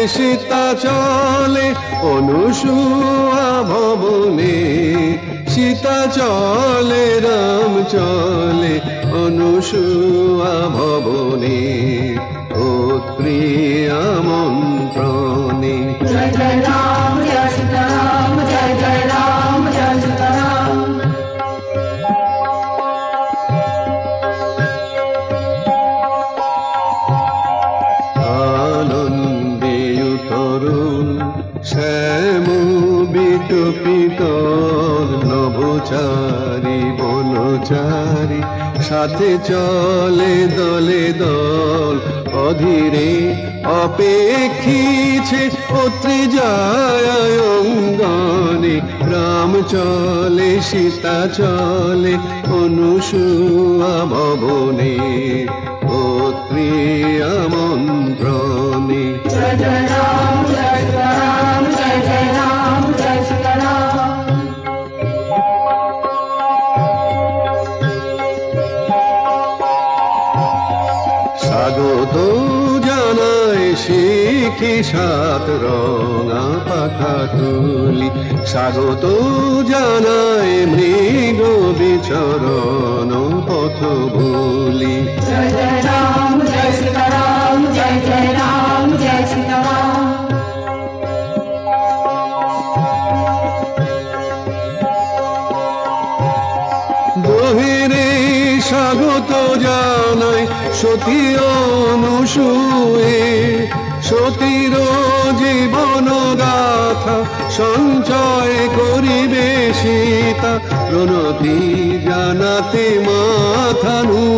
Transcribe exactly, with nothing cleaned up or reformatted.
সীতা চলে অনুসূয়া ভবনে, সীতা চলে রাম চলে অনুসূয়া ভবনে, পুত্রী আমন্ত্রণে। জয় জয় রাম জয় সীতারাম, জয় জয় রাম জয় সীতারাম। আনন্দে তরুণ শ্যাম বিটপিত নভোচারী বনচারী, সাথে চলে দলে দল অধীরে অপেক্ষিছে পুত্রী যায় অঙ্গনে, রাম চলে সীতা চলে অনুসূয়া ভবনে, পুত্রী আমন্ত্রণে। জয় জয় রাম জয় সীতারাম, জয় জয় রাম জয় সীতারাম। স্বাগত জানায় শিখি সাত রঙা পাখা তুলি, স্বাগত জানায় মৃগ বিচরণ পথ ভুলি। জয় জয় রাম জয় সীতারাম, জয় জয় রাম জয় সীতারাম। বহিরে স্বাগত জানায় সতী অনুসূয়ে, সতীর জীবন গাথা সঞ্চয় করিবে সীতা, প্রণতি জানাতে মাথা নু